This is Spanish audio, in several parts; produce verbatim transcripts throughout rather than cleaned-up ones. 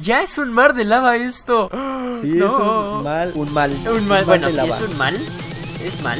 Ya es un mar de lava esto. Sí, no. es un mal, un mal. Un mal, un bueno, mal si de lava. es un mal, es mal.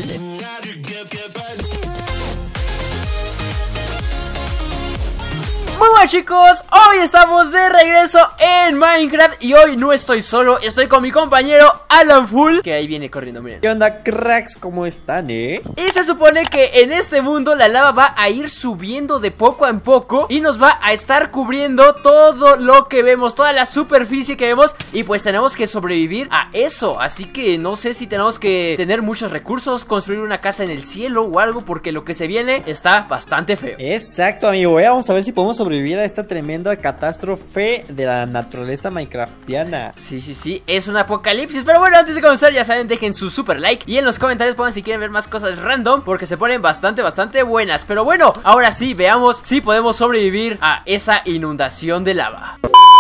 Muy buenas chicos, hoy estamos de regreso en Minecraft y hoy no estoy solo, estoy con mi compañero Alan Full, que ahí viene corriendo, miren. ¿Qué onda, cracks? ¿Cómo están, eh? Y se supone que en este mundo la lava va a ir subiendo de poco en poco y nos va a estar cubriendo todo lo que vemos, toda la superficie que vemos, y pues tenemos que sobrevivir a eso. Así que no sé si tenemos que tener muchos recursos, construir una casa en el cielo o algo, porque lo que se viene está bastante feo. Exacto, amigo, eh, vamos a ver si podemos sobrevivir a esta tremenda catástrofe de la naturaleza minecraftiana. Sí, sí, sí, es un apocalipsis. Pero bueno, antes de comenzar, ya saben, dejen su super like y en los comentarios pongan si quieren ver más cosas random, porque se ponen bastante, bastante buenas. Pero bueno, ahora sí, veamos si podemos sobrevivir a esa inundación de lava.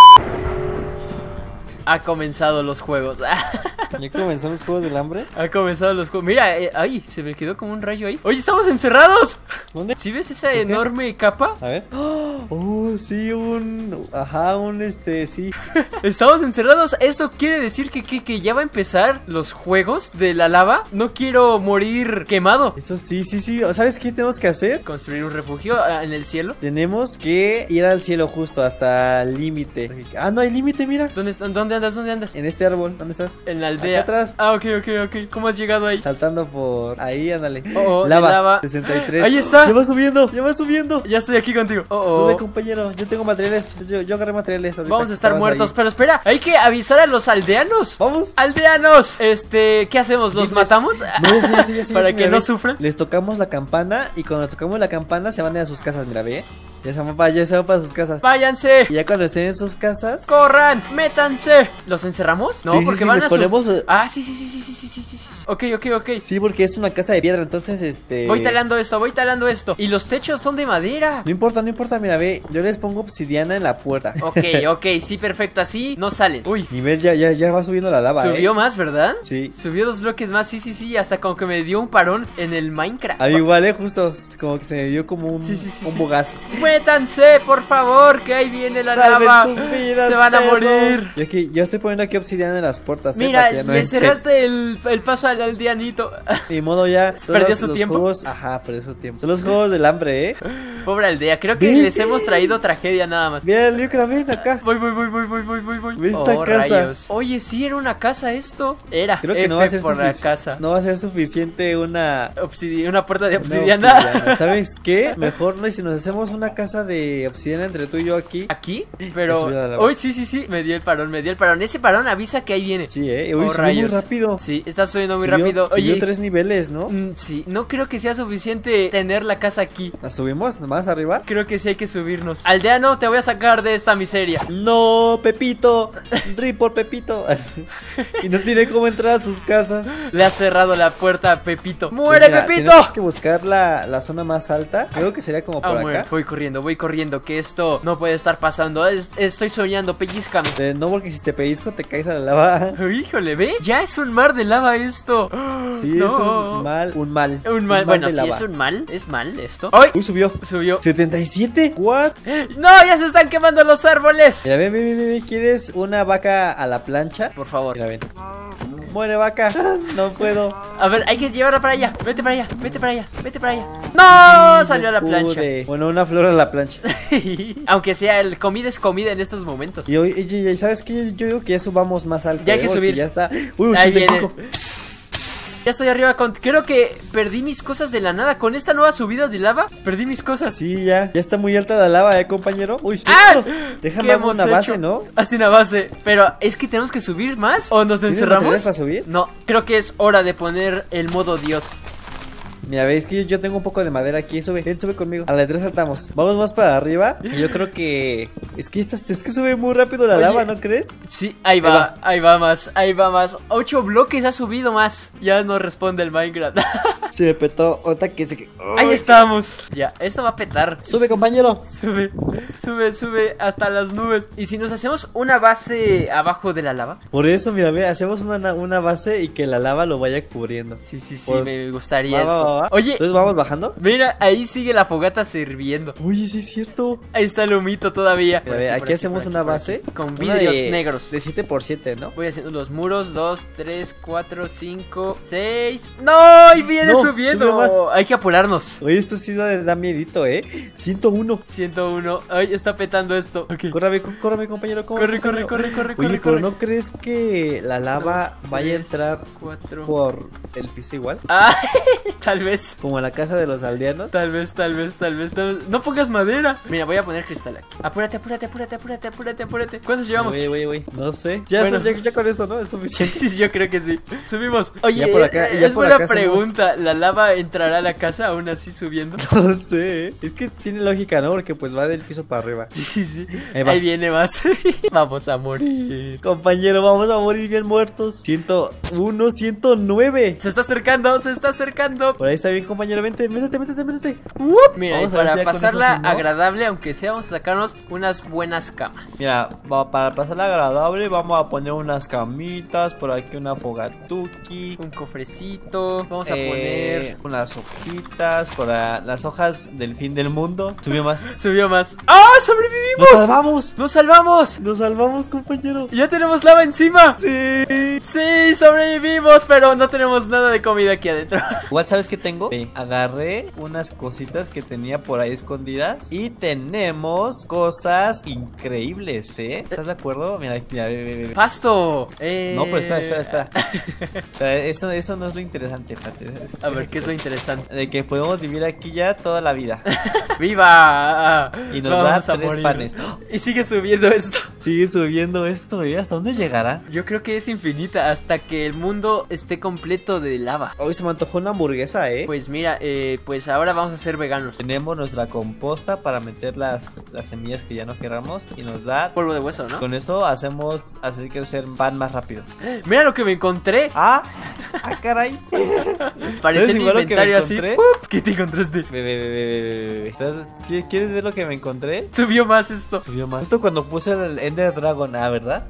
Ha comenzado los juegos. ¿Ya comenzaron los juegos del hambre? Ha comenzado los juegos. Mira, eh, ay, se me quedó como un rayo ahí. Oye, estamos encerrados. ¿Dónde? ¿Sí ves esa enorme capa? A ver. Oh, sí, un... Ajá, un este, sí. Estamos encerrados. Esto quiere decir que, que, que ya va a empezar los juegos de la lava. No quiero morir quemado. Eso sí, sí, sí. ¿Sabes qué tenemos que hacer? Construir un refugio ah, en el cielo. Tenemos que ir al cielo justo hasta el límite. Ah, no hay límite, mira. ¿Dónde, están- ¿Dónde andas? ¿Dónde andas? En este árbol, ¿dónde estás? En la aldea. Acá atrás. Ah, ok, ok, ok. ¿Cómo has llegado ahí? Saltando por ahí, ándale. Oh, oh, lava, de lava. sesenta y tres. Ahí está. Ya va subiendo, ya va subiendo. Ya estoy aquí contigo. Oh, oh. Sube, compañero. Yo tengo materiales. Yo, yo agarré materiales. ahorita Vamos a que estar estabas muertos. ahí. Pero espera, hay que avisar a los aldeanos. Vamos. Aldeanos, este, ¿qué hacemos? ¿Los Diles. matamos? No, sí, sí, sí, sí, Para sí, que mira, no ve. sufran. Les tocamos la campana y cuando tocamos la campana se van a ir a sus casas, mira, ve. Ya se van para, ya se van para sus casas. Váyanse. Y ya cuando estén en sus casas. Corran, métanse. ¿Los encerramos? No, Sí, sí, porque sí, van les a su- ponemos, eh, Ah, sí, sí, sí, sí, sí, sí, sí, sí, sí. Ok, ok, ok. Sí, porque es una casa de piedra, entonces este. Voy talando esto, voy talando esto. Y los techos son de madera. No importa, no importa, mira, ve. Yo les pongo obsidiana en la puerta. Ok, ok, sí, perfecto. Así no salen. Uy, Nivel ya, ya, ya va subiendo la lava. subió eh. más, ¿verdad? Sí. Subió dos bloques más, sí, sí, sí. Hasta como que me dio un parón en el Minecraft. A mí igual, eh, justo. Como que se me dio como un, Sí, sí, sí, un sí. bogazo. Métanse, por favor, que ahí viene la Salven lava. sus vidas, Se van a perros. morir. Yo, aquí, yo estoy poniendo aquí obsidiana en las puertas. eh, Mira, para que ya no le entren. cerraste el, el paso al aldeanito. Ni modo ya. son ¿Perdió los- su los tiempo? Juegos, ajá, perdió su tiempo. Son los juegos del hambre, eh. Pobre aldea, creo que Vete. les hemos traído tragedia nada más. Mira el Lucra, ven acá. Voy, voy, voy, voy, voy, voy, voy, voy. Ve esta Oh, casa. rayos. Oye, sí, era una casa esto. Era. Creo que F no va a ser por la sufic- casa. No va a ser suficiente una. Obsidi- una puerta de una obsidiana. obsidiana. ¿Sabes qué? Mejor no, y si nos hacemos una casa de obsidiana entre tú y yo aquí. Aquí, Ya pero. subió la lava. Uy, sí, sí, sí. Me dio el parón, me dio el parón. Ese parón avisa que ahí viene. Sí, eh. Oh, Uy, subió muy rayos. rápido. Sí, está subiendo muy Subió- rápido. Subió Oye, tres niveles, ¿no? mm, sí, no creo que sea suficiente tener la casa aquí. ¿La subimos? ¿Más arriba? Creo que sí hay que subirnos. Aldeano, te voy a sacar de esta miseria. No, Pepito. Rip por Pepito. Y no tiene cómo entrar a sus casas. Le has cerrado la puerta a Pepito. Pues ¡Muere, mira, Pepito! tenemos que buscar la, la zona más alta. Creo que sería como Ah, por muere. acá. Voy corriendo, voy corriendo, que esto no puede estar pasando. Es- estoy soñando, pellizcame. Eh, no, porque si te pellizco te caes a la lava. Híjole, ¿ve? Ya es un mar de lava esto. Sí, No. es un mal, un mal. Un mal, bueno, de si lava. es un mal, es mal esto. ¡Ay! Uy, subió. Subió. setenta y siete. ¿What? ¡No! ¡Ya se están quemando los árboles! Mira, ven, ven, ven, ven. ¿Quieres una vaca a la plancha? Por favor. Mira, ven. Muere vaca. No puedo. A ver, hay que llevarla para allá. Vete para allá, vete para allá, vete para allá. ¡No! Salió a la No plancha. pude. Bueno, una flor a la plancha. Aunque sea, el comida es comida en estos momentos. Y hoy, y- y- ¿sabes qué? Yo digo que ya subamos más alto. Ya hay eh, que porque subir. Ya está. Uy, Ahí ochenta y cinco. viene. Ya estoy arriba con... Creo que perdí mis cosas de la nada. Con esta nueva subida de lava, perdí mis cosas. Sí, ya. Ya está muy alta la lava, eh, compañero. Uy, ¡Ah! déjame ¿Qué hago hemos una base, hecho? ¿no? Hazte una base. Pero es que tenemos que subir más. ¿O nos ¿Tienes encerramos? materiales para subir? No, creo que es hora de poner el modo Dios. Mira, veis que yo tengo un poco de madera aquí. Sube, ven, sube conmigo. A la de tres saltamos. Vamos más para arriba. Y yo creo que. Es que esta, es que sube muy rápido la Oye. lava, ¿no crees? Sí, ahí va, va. ahí va más, ahí va más. Ocho bloques ha subido más. Ya no responde el Minecraft. Se me petó. Ahorita que se. Ahí estamos. Ya, esto va a petar. Sube, compañero. Sube, sube, sube hasta las nubes. Y si nos hacemos una base abajo de la lava. Por eso, mira, ve, hacemos una, una base y que la lava lo vaya cubriendo. Sí, sí, sí, Por- me gustaría Va, va, eso. va, va. Oye, Entonces vamos bajando. mira, ahí sigue la fogata sirviendo. Uy, sí es cierto. Ahí está el humito todavía. Mira, ve, aquí, hacemos una base con una vidrios de, negros. De siete por siete, ¿no? Voy haciendo los muros. Dos, tres, cuatro, cinco, seis. ¡No! Y viene No, subiendo. subió más. Hay que apurarnos. Oye, esto sí da, da miedito, ¿eh? ciento uno. ciento uno. Ay, está petando esto. Okay. Córrame, córrame, compañero. Corre, corre, corre, corre, Oye, corre, pero corre. ¿no crees que la lava Dos, vaya tres, a entrar cuatro. por el piso igual? Ah, tal vez. Como en la casa de los aldeanos. Tal vez, tal vez, tal vez. No, no pongas madera. Mira, voy a poner cristal aquí. Apúrate, apúrate, apúrate, apúrate, apúrate, apúrate. ¿Cuántos llevamos? Oye, oye, oye. No sé. Ya, Bueno. ya, ya con eso, ¿no? Es suficiente. Sí, yo creo que sí. Subimos. Oye, Ya por acá- eh, ya es por buena acá hacemos- pregunta. ¿La lava entrará a la casa aún así subiendo? No sé. ¿Eh? Es que tiene lógica, ¿no? Porque pues va del piso para arriba. Sí, sí. Ahí va. Ahí viene más. Vamos a morir. Compañero, vamos a morir bien muertos. ciento uno, ciento nueve. Se está acercando, se está acercando. Por ahí está bien, compañero. Vente, métete, métete, métete. Whoop. Mira, y Vamos a ver para ya con pasarla eso, si no. agradable, aunque sea, vamos a sacarnos unas buenas camas. Mira, va- para pasarla agradable, vamos a poner unas camitas. Por aquí una fogatuki. Un cofrecito. Vamos a eh, poner. unas hojitas para las hojas del fin del mundo. Subió más. Subió más. ¡Ah! ¡Nos ¡Sobrevivimos! salvamos! ¡Nos salvamos! ¡Nos salvamos, compañero! ¡Ya tenemos lava encima! ¡Sí! Sí, sobrevivimos, pero no tenemos nada de comida aquí adentro. Igual, ¿sabes qué tengo? Eh, agarré unas cositas que tenía por ahí escondidas. Y tenemos cosas increíbles, ¿eh? ¿Estás de acuerdo? Mira, mira, ve, ve, ve. Pasto. Eh... No, pero espera, espera, espera. Espera, eso, eso no es lo interesante, espérate. A ver, ¿qué es lo interesante? De que podemos vivir aquí ya toda la vida. ¡Viva! Y nos Vamos da a tres morir. panes. Y sigue subiendo esto. Sigue subiendo esto, ¿eh? ¿Hasta dónde llegará? Yo creo que es infinita hasta que el mundo esté completo de lava. Hoy se me antojó una hamburguesa, ¿eh? Pues mira, eh, pues ahora vamos a ser veganos. Tenemos nuestra composta para meter las, las semillas que ya no queramos. Y nos da... Polvo de hueso, ¿no? Con eso hacemos hacer crecer pan más rápido. Mira lo que me encontré. ¡Ah! ¡Ah, caray! Parecía ¿Sabes mi igual lo que me inventario así. encontré? ¡Pup! ¿Qué te encontraste? Ve, ve, ve, ve, ve, ve. ¿Sabes? ¿Qui- ¿Quieres ver lo que me encontré? Subió más esto. Subió más. Justo cuando puse el Ender Dragon, ah, ¿verdad?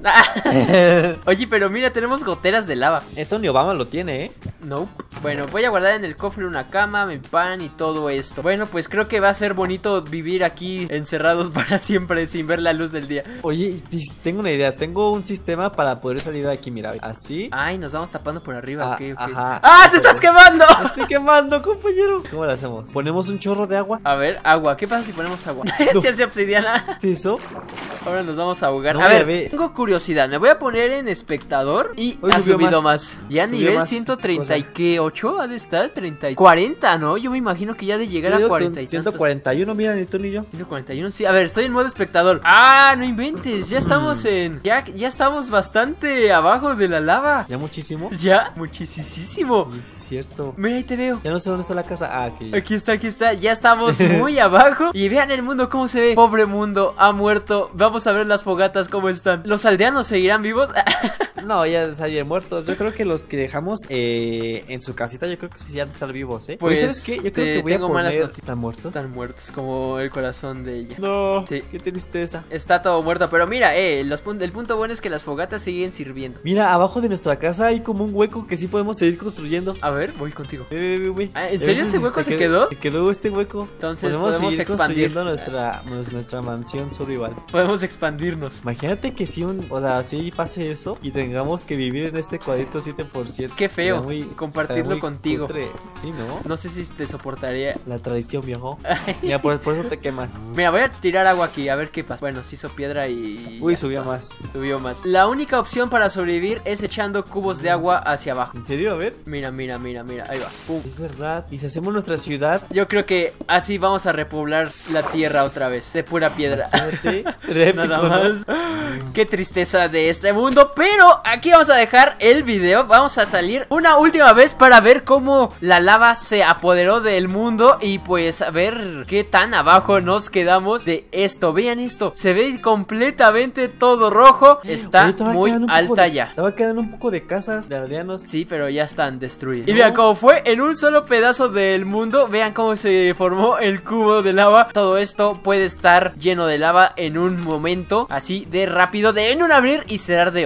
Oye, pero mira, tenemos goteras de lava. Eso ni Obama lo tiene, ¿eh? Nope. Bueno, voy a guardar en el cofre una cama, mi pan y todo esto. Bueno, pues creo que va a ser bonito vivir aquí encerrados para siempre sin ver la luz del día. Oye, y- tengo una idea. Tengo un sistema para poder salir de aquí, mira. Así. Ay, nos vamos tapando por arriba, Ah, ok, ok. ajá. ¡Ah, te estás quemando! Me estoy quemando, compañero. ¿Cómo lo hacemos? ¿Ponemos un chorro de agua? A ver, agua. ¿Qué pasa si ponemos agua? No. Si hace obsidiana. ¿Sí, eso? Ahora nos vamos a ahogar. No, a ya ver, ve. tengo curiosidad. Me voy a poner en espectador y Hoy ha subió subido más. más. Ya Subió nivel más ciento treinta cosa. y qué, ocho ha de estar, treinta y cuarenta, ¿no? Yo me imagino que ya de llegar Yo a digo que cuarenta un y ciento tantos. cuarenta y uno, mira, ni tú ni yo. ciento cuarenta y uno, sí. A ver, estoy en modo espectador. Ah, no inventes. Ya estamos en. Ya, ya estamos bastante abajo de la lava. ¿Ya muchísimo? Ya, muchísimo. Sí, es cierto. Mira, ahí te veo. Ya no sé dónde está la casa. Ah, aquí. ya. Aquí está, aquí está. Ya estamos muy abajo. Y vean el mundo cómo se ve. Pobre mundo, ha muerto. Vamos a ver las fogatas cómo están. ¿Los aldeanos seguirán vivos? No, ya salieron muertos. Yo creo que los que dejamos eh, en su casita, yo creo que sí han de estar vivos, ¿eh? Pues, Oye, ¿sabes qué? Yo creo te- que voy tengo a malas poner... noticias. ¿Están muertos? Están muertos como el corazón de ella. No, Sí. qué tristeza. Está todo muerto. Pero mira, eh, los pun- el punto bueno es que las fogatas siguen sirviendo. Mira, abajo de nuestra casa hay como un hueco que sí podemos seguir construyendo. A ver, voy contigo. Ve, ve, ve, ve. Ah, ¿en ¿Ya serio ves? este hueco Se se quedó? Se quedó este hueco. Entonces podemos, podemos seguir expandir. construyendo nuestra, pues, nuestra mansión survival. Podemos expandirnos. Imagínate que si un, o sea, si pase eso y tengamos que vivir en este cuadrito siete por siete. Qué feo Estaría muy- compartirlo estaría muy contigo. cutre. Sí, ¿no? No sé si te soportaría. La traición, viejo. Mira, por, por eso te quemas. Mira, voy a tirar agua aquí, a ver qué pasa. Bueno, se hizo piedra y... Uy, ya subía está. más. Subió más. La única opción para sobrevivir es echando cubos de agua hacia abajo. ¿En serio? A ver. Mira, mira, mira, mira. Ahí va. Pum. Es verdad. Y si hacemos nuestra ciudad. Yo creo que así vamos a repoblar la tierra otra vez. De pura piedra. Fíjate, trépico, Nada ¿no? más. Qué tristeza de este mundo. Pero aquí vamos a dejar el video. Vamos a salir una última vez para ver cómo la lava se apoderó del mundo. Y pues a ver qué tan abajo nos quedamos de esto. Vean esto. Se ve completamente todo rojo. Está Ahorita va muy quedando un poco alta de- ya. Estaba quedando un poco de casas de aldeanos. Sí, pero ya están destruidas. Y No. vean cómo fue en un solo pedazo del mundo. Vean cómo se formó el cubo de lava. Todo esto puede estar lleno de lava en un momento así de rápido, de en un abrir y cerrar de ojos.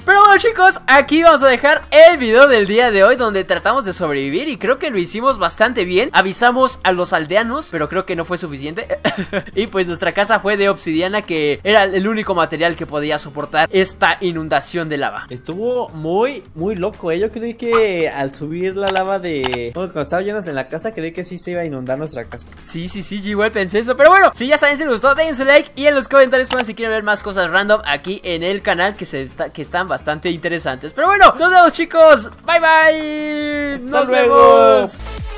Pero bueno, chicos, aquí vamos a dejar el video del día de hoy, donde tratamos de sobrevivir y creo que lo hicimos bastante bien. Avisamos a los aldeanos, pero creo que no fue suficiente. Y pues nuestra casa fue de obsidiana, que era el único material que podía soportar esta inundación de lava. Estuvo muy, muy loco, ¿eh? Yo creí que al subir la lava de... Bueno, cuando estaba llenos en la casa, creí que sí se iba a inundar nuestra casa. Sí, sí, sí, yo igual pensé eso. Pero bueno, si ya saben, si les gustó, dejen su like y en los comentarios pongan si quieren ver más cosas random aquí en el canal, que, se está, que están bastante interesantes. Pero bueno, nos vemos, chicos. Bye, bye. Hasta Nos luego. vemos.